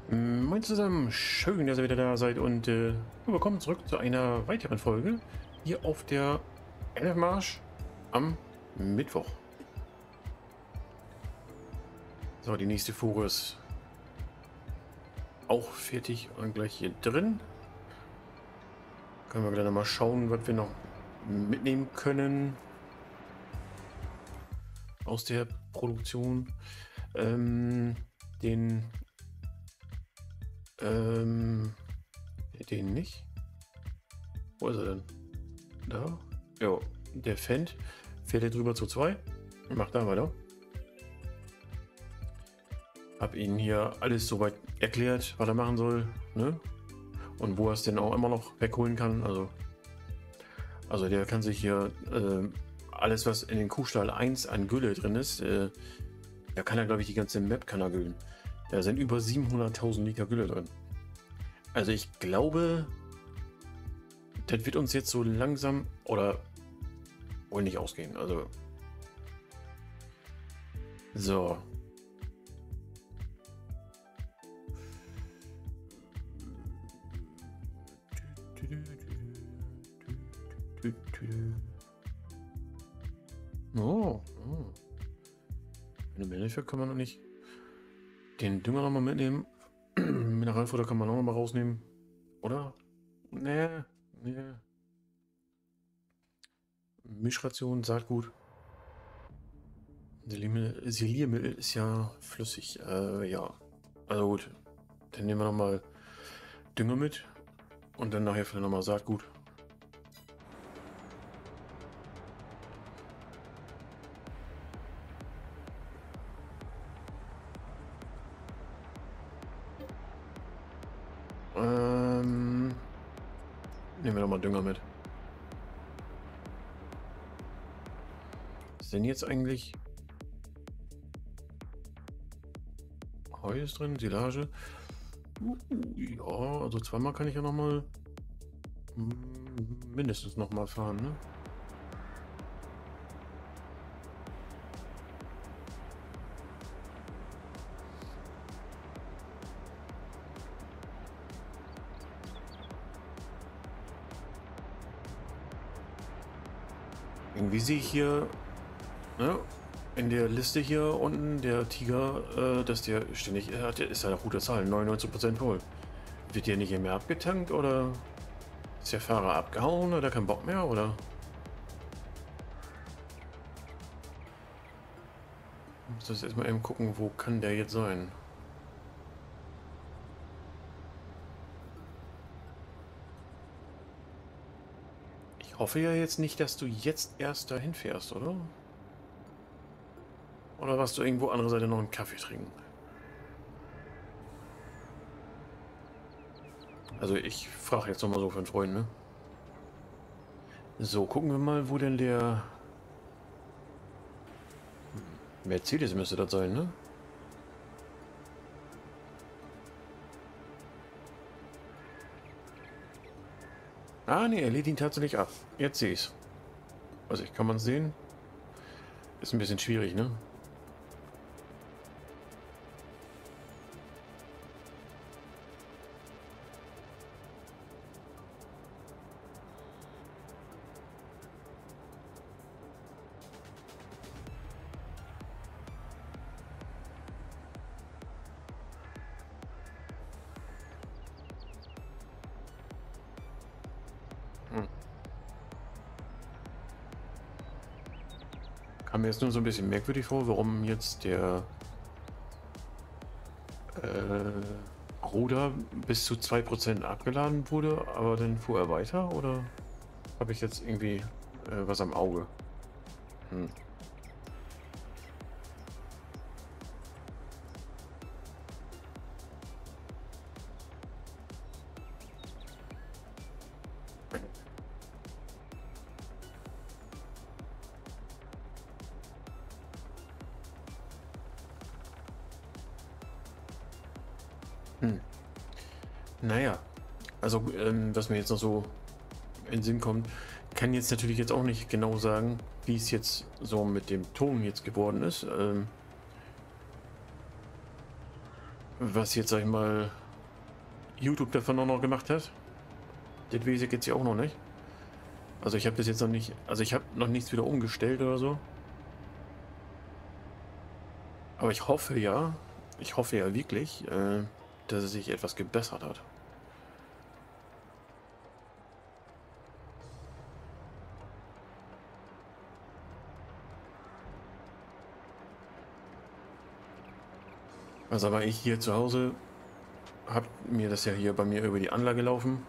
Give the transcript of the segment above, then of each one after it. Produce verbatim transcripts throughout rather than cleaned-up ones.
Moin zusammen, schön, dass ihr wieder da seid und äh, willkommen zurück zu einer weiteren Folge hier auf der Elfmarsch am Mittwoch. So, die nächste Fuhre ist auch fertig und gleich hier drin. Können wir gleich noch mal schauen, was wir noch mitnehmen können aus der Produktion. Ähm, den Ähm, den nicht. Wo ist er denn? Da? Jo, der Fendt fährt er drüber zu zwei. Macht da weiter. Hab ihn hier alles soweit erklärt, was er machen soll, ne? Und wo er es denn auch immer noch wegholen kann. Also, also der kann sich hier äh, alles, was in den Kuhstall eins an Gülle drin ist, äh, da kann er, glaube ich, die ganze Map kann er güllen. Da sind über siebenhunderttausend Liter Gülle drin. Also ich glaube, das wird uns jetzt so langsam oder wohl nicht ausgehen. Also so. Oh, oh. Eine Benefit kann man noch nicht. Den Dünger noch mal mitnehmen. Mineralfutter kann man auch noch mal rausnehmen. Oder? Nee, nee. Mischration, Saatgut. Siliermittel ist ja flüssig. Äh, ja. Also gut. Dann nehmen wir noch mal Dünger mit. Und dann nachher vielleicht noch mal Saatgut. Ähm, nehmen wir noch mal Dünger mit. Was ist denn jetzt eigentlich? Heu ist drin, Silage. Ja, also zweimal kann ich ja noch mal mindestens noch mal fahren, ne? Irgendwie sehe ich hier, ne, in der Liste hier unten, der Tiger, äh, dass der ständig, er hat, ist ja eine gute Zahl, neunundneunzig Prozent voll. Wird der nicht mehr abgetankt oder ist der Fahrer abgehauen oder kein Bock mehr oder? Ich muss das erstmal eben gucken, wo kann der jetzt sein? Ich hoffe ja jetzt nicht, dass du jetzt erst dahin fährst, oder? Oder warst du irgendwo andere Seite noch einen Kaffee trinken? Also ich frage jetzt nochmal so für einen Freund, ne? So, gucken wir mal, wo denn der Mercedes müsste das sein, ne? Ah, ne, er lädt ihn tatsächlich ab. Jetzt sehe ich's. Also ich kann man sehen. Ist ein bisschen schwierig, ne? Hm. Kam mir jetzt nur so ein bisschen merkwürdig vor, warum jetzt der äh, Ruder bis zu zwei Prozent abgeladen wurde, aber dann fuhr er weiter, oder habe ich jetzt irgendwie äh, was am Auge? Hm. Hm. Naja, also ähm, was mir jetzt noch so in den Sinn kommt, kann jetzt natürlich jetzt auch nicht genau sagen, wie es jetzt so mit dem Ton jetzt geworden ist. Ähm, was jetzt, sag ich mal, YouTube davon auch noch gemacht hat. Das weiß ich jetzt ja auch noch nicht. Also ich habe das jetzt noch nicht, also ich habe noch nichts wieder umgestellt oder so. Aber ich hoffe ja, ich hoffe ja wirklich, äh, dass es sich etwas gebessert hat. Also aber ich hier zu Hause habe mir das ja hier bei mir über die Anlage laufen.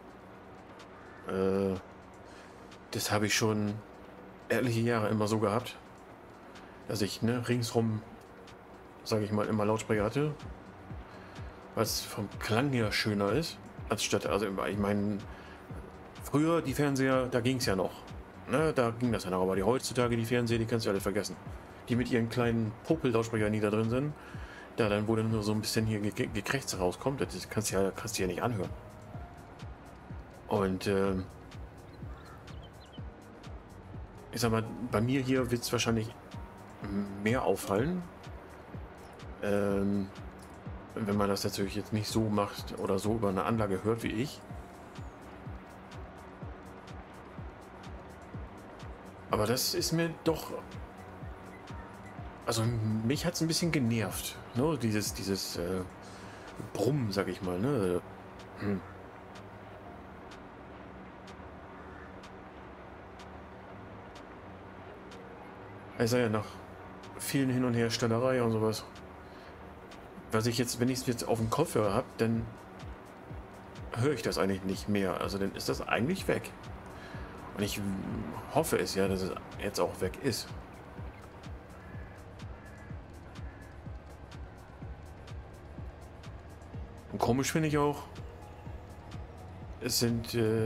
Äh, das habe ich schon etliche Jahre immer so gehabt, dass ich ne, ringsrum, sage ich mal, immer Lautsprecher hatte, was vom Klang her schöner ist, als statt, also ich meine, früher die Fernseher, da ging es ja noch, ne, da ging das ja noch, aber die heutzutage, die Fernseher, die kannst du alle vergessen. Die mit ihren kleinen Popel-Lautsprechern, die da drin sind, da dann, wo dann nur so ein bisschen hier Ge Gekrächze rauskommt, das kannst du ja, kannst du ja nicht anhören. Und äh, ich sag mal, bei mir hier wird es wahrscheinlich mehr auffallen, ähm, wenn man das natürlich jetzt nicht so macht oder so über eine Anlage hört wie ich. Aber das ist mir doch, also mich hat es ein bisschen genervt, ne? Dieses, dieses äh, Brummen, sag ich mal, ne? Hm. Also ja, nach vielen Hin- und Herstellerei und sowas. Was ich jetzt, wenn ich es jetzt auf dem Kopfhörer habe, dann höre ich das eigentlich nicht mehr. Also dann ist das eigentlich weg. Und ich hoffe es ja, dass es jetzt auch weg ist. Und komisch finde ich auch, es sind, äh,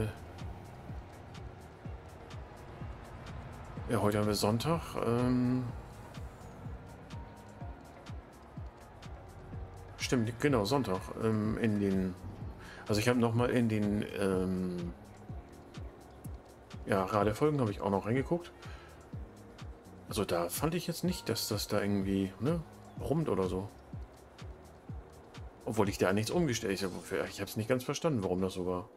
ja, heute haben wir Sonntag, ähm, stimmt, genau, Sonntag, ähm, in den, also ich habe nochmal in den, ähm, ja, Radefolgen habe ich auch noch reingeguckt. Also da fand ich jetzt nicht, dass das da irgendwie, ne, brummt oder so. Obwohl ich da nichts umgestellt habe. Ich habe es nicht ganz verstanden, warum das so war.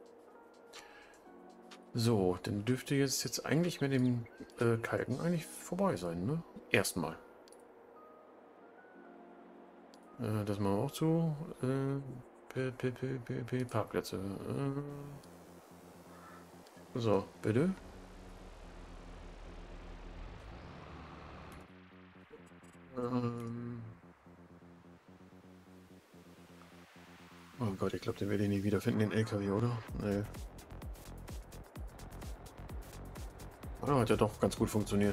So, dann dürfte jetzt, jetzt eigentlich mit dem äh, Kalken eigentlich vorbei sein, ne? Erstmal. Äh, das machen wir auch zu. Äh, P -P -P -P -P Parkplätze. Äh, so, bitte. Ähm, oh Gott, ich glaube, den werde ich nie wiederfinden, den L K W, oder? Nee. Ah, hat ja doch ganz gut funktioniert.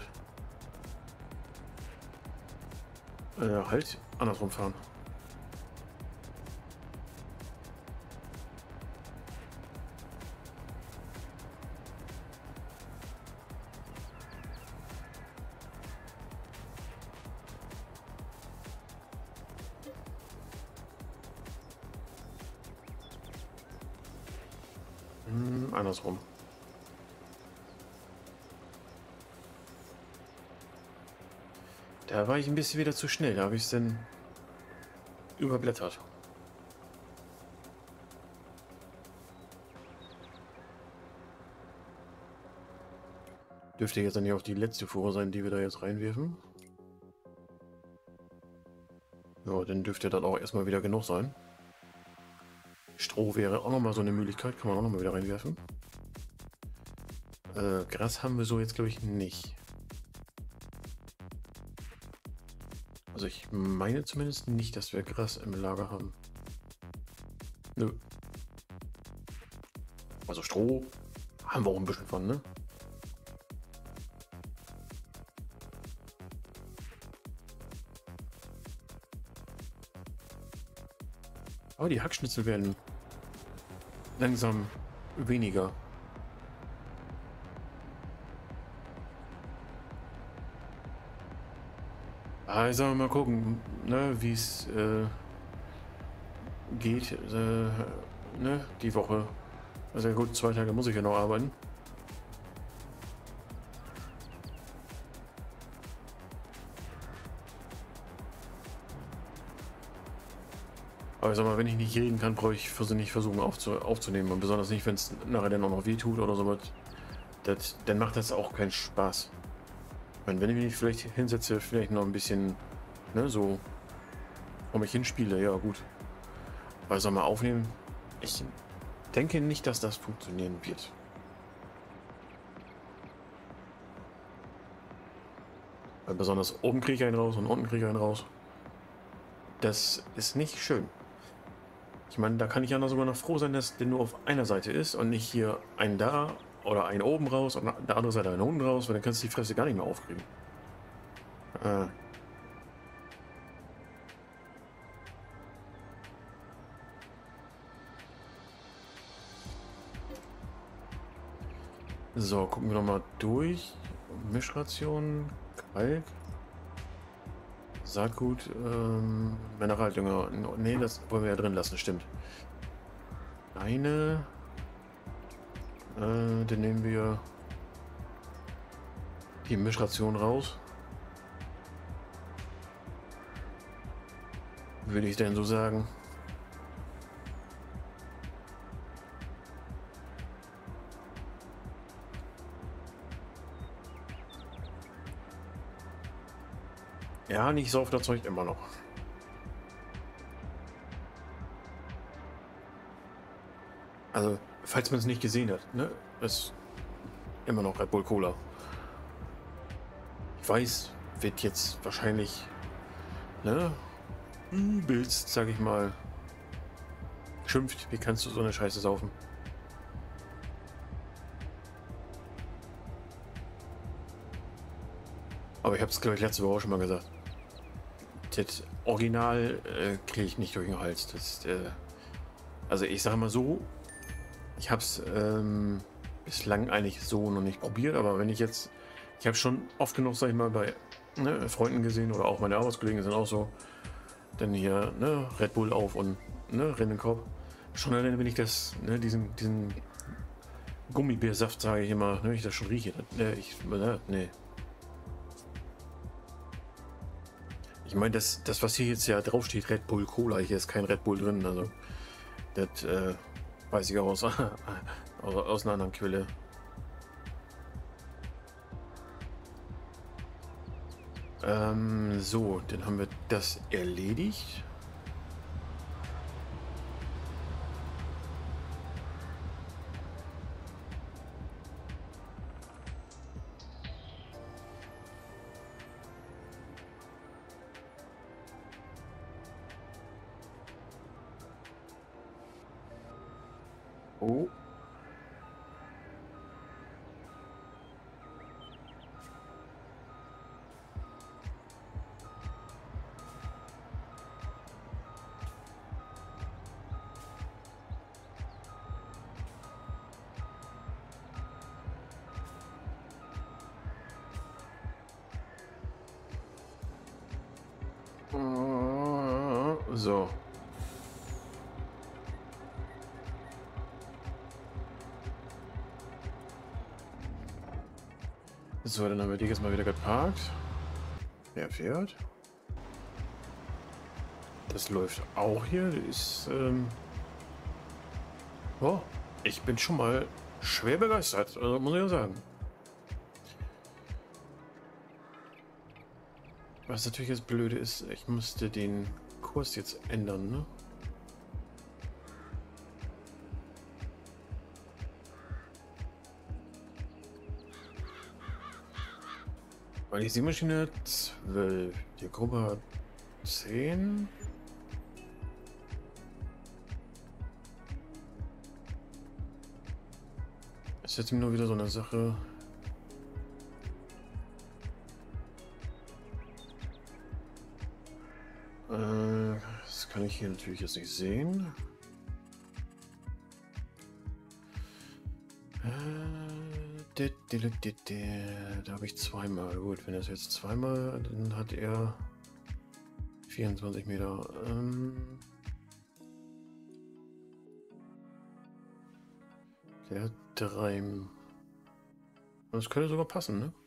Äh, halt, andersrum fahren. Hm, andersrum. Da war ich ein bisschen wieder zu schnell, da habe ich es dann überblättert. Dürfte jetzt dann ja auch die letzte Fuhre sein, die wir da jetzt reinwerfen. Ja, dann dürfte das auch erstmal wieder genug sein. Stroh wäre auch nochmal so eine Möglichkeit, kann man auch nochmal wieder reinwerfen. Äh, Gras haben wir so jetzt, glaube ich, nicht. Also ich meine zumindest nicht, dass wir Gras im Lager haben. Nö. Also Stroh haben wir auch ein bisschen von, ne? Aber die Hackschnitzel werden langsam weniger. Also mal gucken, ne, wie es äh, geht, äh, ne, die Woche. Also gut, zwei Tage muss ich ja noch arbeiten. Aber ich sag mal, wenn ich nicht reden kann, brauche ich vers- nicht versuchen aufzu aufzunehmen. Und besonders nicht, wenn es nachher dann auch noch weh tut oder sowas. Das, dann macht das auch keinen Spaß. Ich meine, wenn ich mich vielleicht hinsetze, vielleicht noch ein bisschen, ne, so vor mich hinspiele, ja gut. Aber sag mal, aufnehmen, ich denke nicht, dass das funktionieren wird. Weil besonders oben kriege ich einen raus und unten kriege ich einen raus. Das ist nicht schön. Ich meine, da kann ich ja noch sogar noch froh sein, dass der nur auf einer Seite ist und nicht hier einen da oder einen oben raus und der andere Seite einen unten raus, weil dann kannst du die Fresse gar nicht mehr aufkriegen. Äh. So, gucken wir noch mal durch. Mischration, Kalk, Saatgut, ähm, Mineraldünger. Ne, das wollen wir ja drin lassen, stimmt. Eine. Äh, dann nehmen wir die Mischration raus. Würde ich denn so sagen. Ja, nicht so oft erzeugt immer noch. Also, falls man es nicht gesehen hat, ne, ist immer noch Red Bull Cola. Ich weiß, wird jetzt wahrscheinlich, ne, übelst, sag ich mal, geschimpft. Wie kannst du so eine Scheiße saufen? Aber ich habe es, glaube ich, letzte Woche schon mal gesagt. Das Original äh, kriege ich nicht durch den Hals. Das, äh, also ich sage mal so, ich habe es ähm, bislang eigentlich so noch nicht probiert, aber wenn ich jetzt, ich habe schon oft genug, sag ich mal, bei ne, Freunden gesehen oder auch meine Arbeitskollegen sind auch so, dann hier ne, Red Bull auf und ne, Rennen in den Kopf. Schon alleine, wenn ich das, ne, diesen, diesen Gummibärsaft, sage ich immer, ne, ich das schon rieche. Ne, ich, ne, nee. Ich meine, das, das, was hier jetzt ja draufsteht, Red Bull Cola, hier ist kein Red Bull drin, also das äh, weiß ich auch aus, aus, aus einer anderen Quelle. Ähm, so, dann haben wir das erledigt. Oh. So. So, dann haben wir die jetzt mal wieder geparkt. Wer fährt? Das läuft auch hier. Ist, ähm oh, ich bin schon mal schwer begeistert, also muss ich ja sagen. Was natürlich jetzt blöde ist, ich musste den Kurs jetzt ändern, ne? Weil die Seemaschine zwölf, die Gruppe hat zehn. Ist jetzt nur wieder so eine Sache. Äh, das kann ich hier natürlich jetzt nicht sehen. Äh, Da habe ich zweimal. Gut, wenn das jetzt zweimal, dann hat er vierundzwanzig Meter. Ähm, der hat drei. Das könnte sogar passen, ne?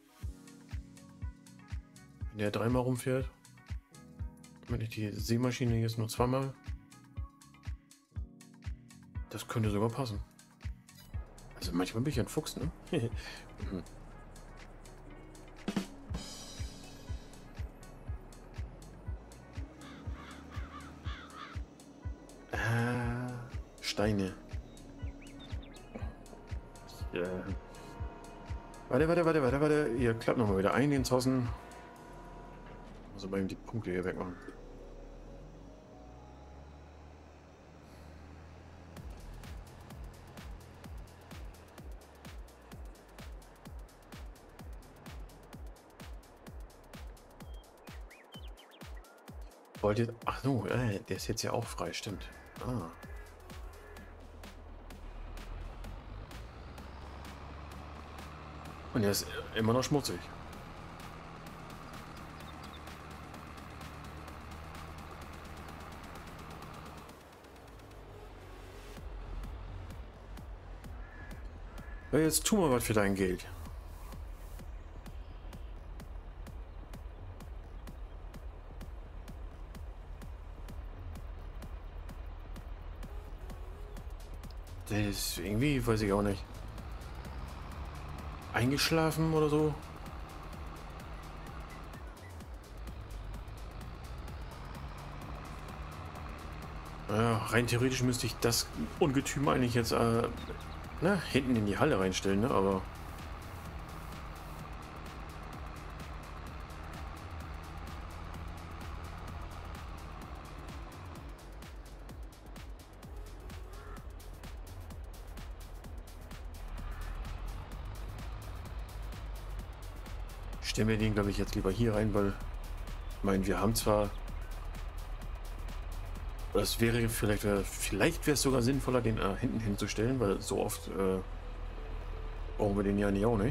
Wenn der dreimal rumfährt. Wenn ich die Seemaschine jetzt nur zweimal Das könnte sogar passen. Also manchmal bin ich ein Fuchs, ne? mhm. Ah, Steine. Ich, äh warte, warte, warte, warte, warte. Ihr klappt nochmal wieder ein, den Zossen. Also bei ihm die Punkte hier wegmachen. Wollt ihr... Ach so, äh, der ist jetzt ja auch frei, stimmt. Ah. Und er ist immer noch schmutzig. Ja, jetzt tu mal was für dein Geld. Das ist irgendwie, weiß ich auch nicht. Eingeschlafen oder so? Ja, rein theoretisch müsste ich das Ungetüm eigentlich jetzt äh, na, hinten in die Halle reinstellen, ne? Aber stellen wir den, glaube ich, jetzt lieber hier rein, weil ich meine, wir haben zwar, das wäre vielleicht, äh, vielleicht wäre es sogar sinnvoller, den äh, hinten hinzustellen, weil so oft äh, brauchen wir den ja nicht auch, ne?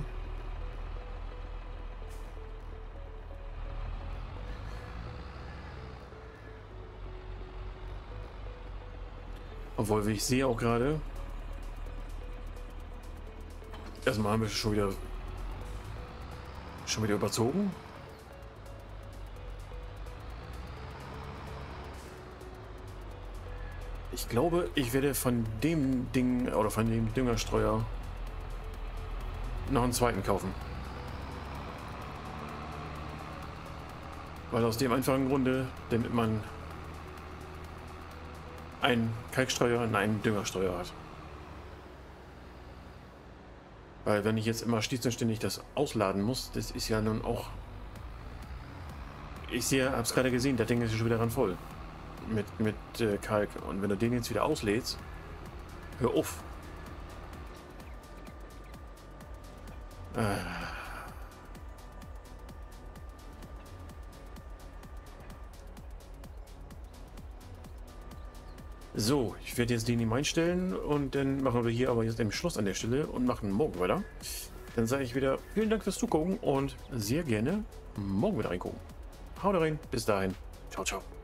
Obwohl, wie ich sehe auch gerade, erstmal haben wir schon wieder schon wieder überzogen. Ich glaube, ich werde von dem Ding oder von dem Düngerstreuer noch einen zweiten kaufen. Weil aus dem einfachen Grunde, damit man einen Kalkstreuer und einen Düngerstreuer hat. Weil wenn ich jetzt immer ständig das ausladen muss, das ist ja nun auch... Ich sehe, hab's gerade gesehen, das Ding ist schon wieder ran voll. Mit, mit äh, Kalk. Und wenn du den jetzt wieder auslädst, hör auf. Äh. So, ich werde jetzt den ihm einstellen und dann machen wir hier aber jetzt den Schluss an der Stelle und machen morgen weiter. Dann sage ich wieder vielen Dank fürs Zugucken und sehr gerne morgen wieder reingucken. Haut rein, bis dahin. Ciao, ciao.